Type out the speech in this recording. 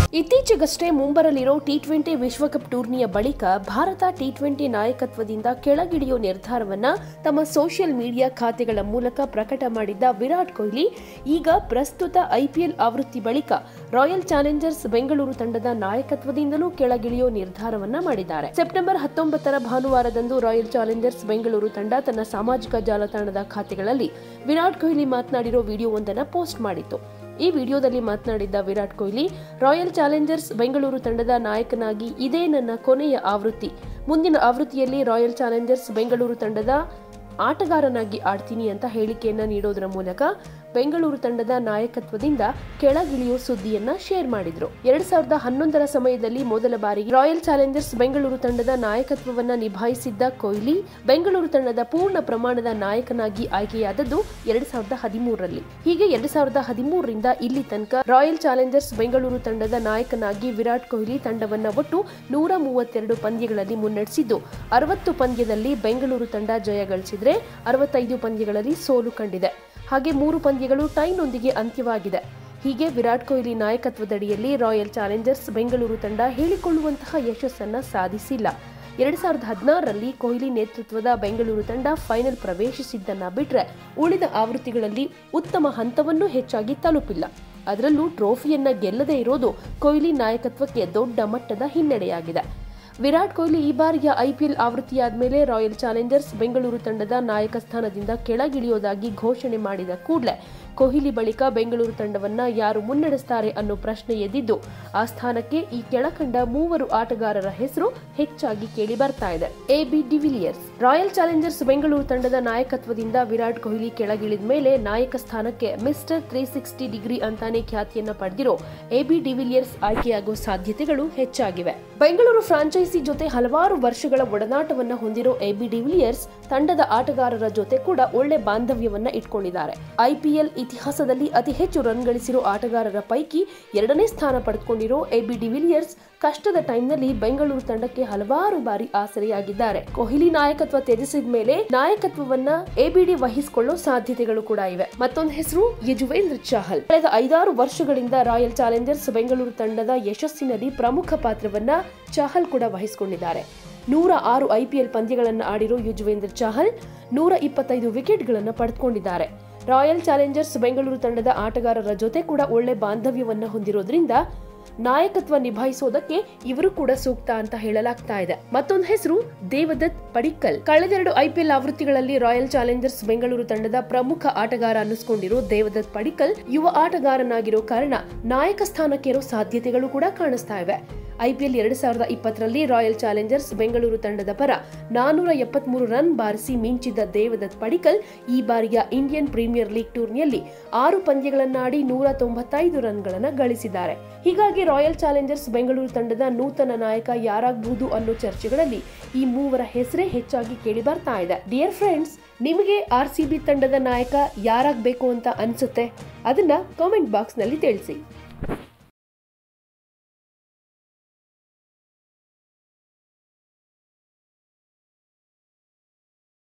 ಇತ್ತೀಚೆಗಷ್ಟೇ ಮುಂಬರಲಿರೋ ಟಿ20 ವಿಶ್ವಕಪ್ ಟೂರ್ನಿಯ ಬಳಿಕ ಭಾರತ ಟಿ20 ನಾಯಕತ್ವದಿಂದ ಕೆಳಗಿಳಿಯೋ ನಿರ್ಧಾರವನ್ನ ತಮ್ಮ ಸೋಷಿಯಲ್ ಮೀಡಿಯಾ ಖಾತೆಗಳ ಮೂಲಕ ಪ್ರಕಟ ಮಾಡಿದ್ದ ವಿರಾಟ್ ಕೊಹ್ಲಿ ಈಗ ಪ್ರಸ್ತುತ ಐಪಿಎಲ್ ಆವೃತ್ತಿ ಬಳಿಕ ರಾಯಲ್ ಚಾಲೆಂಜರ್ಸ್ ಬೆಂಗಳೂರು ತಂಡದ ನಾಯಕತ್ವದಿಂದಲೂ ಕೆಳಗಿಳಿಯೋ ನಿರ್ಧಾರವನ್ನ ಮಾಡಿದ್ದಾರೆ. ಸೆಪ್ಟೆಂಬರ್ 19ರ ಭಾನುವಾರದಂದು ರಾಯಲ್ ಚಾಲೆಂಜರ್ಸ್ ಬೆಂಗಳೂರು ತಂಡ ತನ್ನ ಸಾಮಾಜಿಕ ಜಾಲತಾಣದ ಖಾತೆಗಳಲ್ಲಿ ವಿರಾಟ್ ಕೊಹ್ಲಿ ಮಾತನಾಡಿರೋ ವಿಡಿಯೋವೊಂದನ್ನು ಪೋಸ್ಟ್ ಮಾಡಿತ್ತು. ಈ ವಿಡಿಯೋದಲ್ಲಿ ಮಾತನಾಡಿದ್ದ ವಿರಾಟ್ ಕೊಹ್ಲಿ, ರಾಯಲ್ ಚಾಲೆಂಜರ್ಸ್ ಬೆಂಗಳೂರು ತಂಡದ ನಾಯಕನಾಗಿ ಇದೇ ನನ್ನ ಕೊನೆಯ ಆವೃತ್ತಿ. ಮುಂದಿನ ಆವೃತ್ತಿಯಲ್ಲಿ ರಾಯಲ್ ಚಾಲೆಂಜರ್ಸ್ ಬೆಂಗಳೂರು ತಂಡದ ಆಟಗಾರನಾಗಿ ಆಡ್ತೀನಿ ಅಂತ ಹೇಳಿಕೆಯನ್ನ ನೀಡೋದರ ಮೂಲಕ ಬೆಂಗಳೂರು ತಂಡದ ನಾಯಕತ್ವದಿಂದ ಕೆಳಗಿಳಿಯೋ ಸುದ್ದಿಯನ್ನ ಶೇರ್ ಮಾಡಿದ್ರು. 2011ರ ಸಮಯದಲ್ಲಿ ಮೊದಲ ಬಾರಿಗೆ ರಾಯಲ್ ಚಾಲೆಂಜರ್ಸ್ ಬೆಂಗಳೂರು ತಂಡದ ನಾಯಕತ್ವವನ್ನ ನಿಭಾಯಿಸಿದ್ದ ಕೊಹ್ಲಿ ಬೆಂಗಳೂರು ತಂಡದ ಪೂರ್ಣ ಪ್ರಮಾಣದ ನಾಯಕನಾಗಿ ಆಯ್ಕೆಯಾದದ್ದು 2013ರಲ್ಲಿ. ಹೀಗೆ 2013ರಿಂದ ಇಲ್ಲಿ ತನಕ ರಾಯಲ್ ಚಾಲೆಂಜರ್ಸ್ ಬೆಂಗಳೂರು ತಂಡದ ನಾಯಕನಾಗಿ ವಿರಾಟ್ ಕೊಹ್ಲಿ ತಂಡವನ್ನ ಒಟ್ಟು 132 ಪಂದ್ಯಗಳಲ್ಲಿ ಮುನ್ನಡೆಸಿದ್ದು 60 ಪಂದ್ಯದಲ್ಲಿ ಬೆಂಗಳೂರು ತಂಡ ಜಯ ಗಳಿಸಿದ್ರೆ 65 ಪಂದ್ಯಗಳಲ್ಲಿ ಸೋಲು ಕಂಡಿದೆ. ಹಾಗೆ 3 ಪಂದ್ಯಗಳು ಟೈನೊಂದಿಗೆ ಅಂತ್ಯವಾಗಿದೆ. ಹೀಗೆ ವಿರಾಟ್ ಕೊಹ್ಲಿ ನಾಯಕತ್ವದಡಿಯಲ್ಲಿ ರಾಯಲ್ ಚಾಲೆಂಜರ್ಸ್ ಬೆಂಗಳೂರು ತಂಡ ಹೇಳಿಕೊಳ್ಳುವಂತಹ ಯಶಸ್ಸನ್ನ ಸಾಧಿಸಿಲ್ಲ. 2016ರಲ್ಲಿ ಕೊಹ್ಲಿ ನೇತೃತ್ವದ ಬೆಂಗಳೂರು ತಂಡ ಫೈನಲ್ ಪ್ರವೇಶಿಸಿದ್ದನ್ನ ಬಿಟ್ರೆ ಉಳಿದ ಆವೃತ್ತಿಗಳಲ್ಲಿ ಉತ್ತಮ ಹಂತವನ್ನೂ ಹೆಚ್ಚಾಗಿ ತಲುಪಿಲ್ಲ. ಅದರಲ್ಲೂ ಟ್ರೋಫಿಯನ್ನ ಗೆಲ್ಲದೇ ಇರೋದು ಕೊಹ್ಲಿ ನಾಯಕತ್ವಕ್ಕೆ ದೊಡ್ಡ ಮಟ್ಟದ ಹಿನ್ನಡೆಯಾಗಿದೆ. ವಿರಾಟ್ ಕೊಹ್ಲಿ ಈ ಬಾರಿಯ ಐಪಿಎಲ್ ಆವೃತ್ತಿಯಾದ ಮೇಲೆ ರಾಯಲ್ ಚಾಲೆಂಜರ್ಸ್ ಬೆಂಗಳೂರು ತಂಡದ ನಾಯಕ ಸ್ಥಾನದಿಂದ ಕೆಳಗಿಳಿಯೋದಾಗಿ ಘೋಷಣೆ ಮಾಡಿದ ಕೂಡಲೇ ಕೊಹ್ಲಿ ಬಳಿಕ ಬೆಂಗಳೂರು ತಂಡವನ್ನ ಯಾರು ಮುನ್ನಡೆಸ್ತಾರೆ ಅನ್ನೋ ಪ್ರಶ್ನೆ ಎದ್ದಿದ್ದು ಆ ಸ್ಥಾನಕ್ಕೆ ಈ ಕೆಳಕಂಡ 3 ಆಟಗಾರರ ಹೆಸರು ಹೆಚ್ಚಾಗಿ ಕೇಳಿ ಬರ್ತಾ ಇದೆ. AB de Villiers. Royal Challengers Bengaluru ತಂಡದ ನಾಯಕತ್ವದಿಂದ ವಿರಾಟ್ ಕೊಹ್ಲಿ ಕೆಳಗಿಳಿದ ಮೇಲೆ ನಾಯಕ ಸ್ಥಾನಕ್ಕೆ ಮಿಸ್ಟರ್ 360 ಡಿಗ್ರಿ ಅಂತಾನೆ ಖ್ಯಾತಿಯನ್ನ ಪಡೆದಿರೋ ಎಬಿ ಡಿವಿಲಿಯರ್ಸ್ ಆಯ್ಕೆಯಾಗುವ ಸಾಧ್ಯತೆಗಳು ಹೆಚ್ಚಾಗಿವೆ. ಬೆಂಗಳೂರು ಫ್ರಾಂಚೈಸಿ ಜೊತೆ ಹಲವಾರು ವರ್ಷಗಳ ಒಡನಾಟವನ್ನ ಹೊಂದಿರೋ ಎಬಿ ಡಿವಿಲಿಯರ್ಸ್ ತಂಡದ ಆಟಗಾರರ ಜೊತೆ ಕೂಡ ಒಳ್ಳೆ ಬಾಂಧವ್ಯವನ್ನ ಇಟ್ಕೊಂಡಿದ್ದಾರೆ. ಐಪಿಎಲ್ ಇತಿಹಾಸದಲ್ಲಿ ಅತಿ ಹೆಚ್ಚು ರನ್ ಗಳಿಸಿರೋ ಆಟಗಾರರ ಪೈಕಿ 2ನೇ ಸ್ಥಾನ ಪಡೆದುಕೊಂಡಿರೋ ಎಬಿ ಡಿವಿಲಿಯರ್ಸ್ ಕಷ್ಟದ ಟೈಮ್ನಲ್ಲಿ ಬೆಂಗಳೂರು ತಂಡಕ್ಕೆ ಹಲವಾರು ಬಾರಿ ಆಸರೆಯಾಗಿದ್ದಾರೆ. ಕೊಹ್ಲಿ ನಾಯಕತ್ವ ತ್ಯಜಿಸಿದ ಮೇಲೆ ನಾಯಕತ್ವವನ್ನ ಎಬಿಡಿ ವಹಿಸಿಕೊಳ್ಳೋ ಸಾಧ್ಯತೆಗಳು ಕೂಡ ಇವೆ. ಮತ್ತೊಂದು ಹೆಸರು ಯುಜವೇಂದ್ರ ಚಹಲ್. ಕಳೆದ 5-6 ವರ್ಷಗಳಿಂದ ರಾಯಲ್ ಚಾಲೆಂಜರ್ಸ್ ಬೆಂಗಳೂರು ತಂಡದ ಯಶಸ್ಸಿನಲ್ಲಿ ಪ್ರಮುಖ ಪಾತ್ರವನ್ನ ಚಹಲ್ ಕೂಡ ವಹಿಸಿಕೊಂಡಿದ್ದಾರೆ. 106 ಐಪಿಎಲ್ ಪಂದ್ಯಗಳನ್ನು ಆಡಿರೋ ಯುಜವೇಂದ್ರ ಚಹಲ್ 125 ವಿಕೆಟ್ಗಳನ್ನು ಪಡೆದುಕೊಂಡಿದ್ದಾರೆ. ರಾಯಲ್ ಚಾಲೆಂಜರ್ಸ್ ಬೆಂಗಳೂರು ತಂಡದ ಆಟಗಾರರ ಜೊತೆ ಕೂಡ ಒಳ್ಳೆ ಬಾಂಧವ್ಯವನ್ನ ಹೊಂದಿರೋದ್ರಿಂದ ನಾಯಕತ್ವ ನಿಭಾಯಿಸೋದಕ್ಕೆ ಇವರು ಕೂಡ ಸೂಕ್ತ ಅಂತ ಹೇಳಲಾಗ್ತಾ ಇದೆ. ಮತ್ತೊಂದು ಹೆಸರು ದೇವದತ್ ಪಡಿಕ್ಕಲ್. ಕಳೆದೆರಡು ಐಪಿಎಲ್ ಆವೃತ್ತಿಗಳಲ್ಲಿ ರಾಯಲ್ ಚಾಲೆಂಜರ್ಸ್ ಬೆಂಗಳೂರು ತಂಡದ ಪ್ರಮುಖ ಆಟಗಾರ ಅನ್ನಿಸ್ಕೊಂಡಿರೋ ದೇವದತ್ ಪಡಿಕ್ಕಲ್ ಯುವ ಆಟಗಾರನಾಗಿರೋ ಕಾರಣ ನಾಯಕ ಸ್ಥಾನಕ್ಕೇರೋ ಸಾಧ್ಯತೆಗಳು ಕೂಡ ಕಾಣಿಸ್ತಾ ಇವೆ. ಐಪಿಎಲ್ 2020ರಲ್ಲಿ ರಾಯಲ್ ಚಾಲೆಂಜರ್ಸ್ ಬೆಂಗಳೂರು ತಂಡದ ಪರ 473 ರನ್ ಬಾರಿಸಿ ಮಿಂಚಿದ್ದ ದೇವದತ್ ಪಡಿಕ್ಕಲ್ ಈ ಬಾರಿಯ ಇಂಡಿಯನ್ ಪ್ರೀಮಿಯರ್ ಲೀಗ್ ಟೂರ್ನಿಯಲ್ಲಿ 6 ಪಂದ್ಯಗಳನ್ನಾಡಿ 195 ರನ್ಗಳನ್ನು ಗಳಿಸಿದ್ದಾರೆ. ಹೀಗಾಗಿ ರಾಯಲ್ ಚಾಲೆಂಜರ್ಸ್ ಬೆಂಗಳೂರು ತಂಡದ ನೂತನ ನಾಯಕ ಯಾರಾಗಬಹುದು ಅನ್ನೋ ಚರ್ಚೆಗಳಲ್ಲಿ ಈ 3 ಹೆಸರೇ ಹೆಚ್ಚಾಗಿ ಕೇಳಿ ಬರ್ತಾ ಇದೆ. ಡಿಯರ್ ಫ್ರೆಂಡ್ಸ್, ನಿಮಗೆ ಆರ್ಸಿಬಿ ತಂಡದ ನಾಯಕ ಯಾರಾಗಬೇಕು ಅಂತ ಅನ್ಸುತ್ತೆ? ಅದನ್ನ ಕಾಮೆಂಟ್ ಬಾಕ್ಸ್ ನಲ್ಲಿ ತಿಳಿಸಿ.